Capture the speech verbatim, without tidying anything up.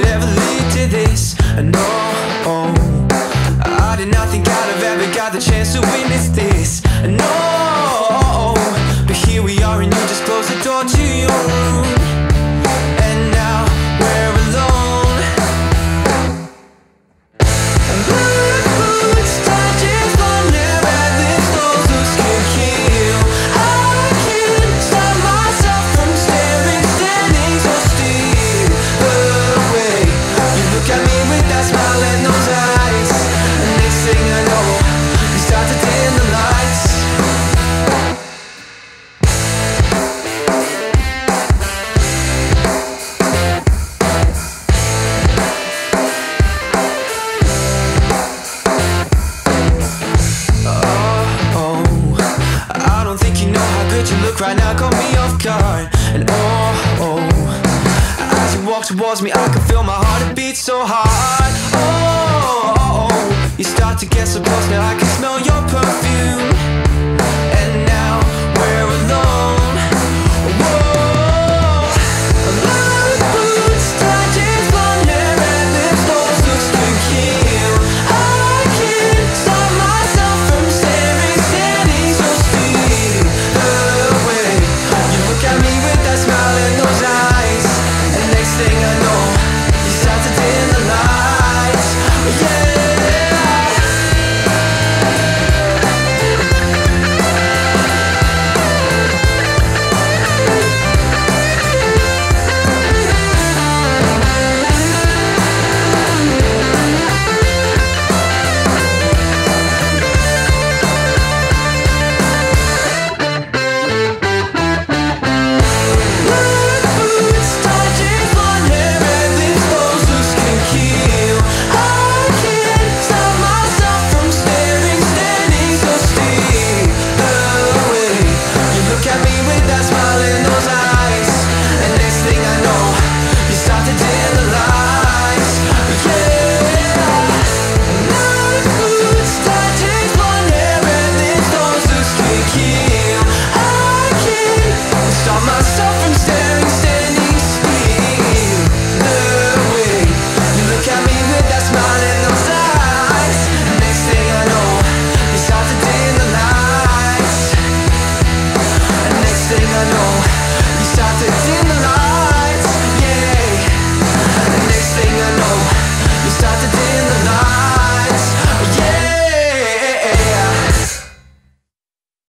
ever lead to this. No, I did not think I'd have ever got the chance to witness this. No, but here we are and you just closed the door to your room, and now we're alone. And blue boots, touches on their eyelids, those who can kill. I can't stop myself from staring, standing so still away. You look at me with that smile and those eyes, and next thing I know, we start to dim the lights. You look right now, caught me off guard. And oh, oh, as you walk towards me, I can feel my heart beat so hard. Oh, oh, oh, you start to get so close, now I can smell your perfume.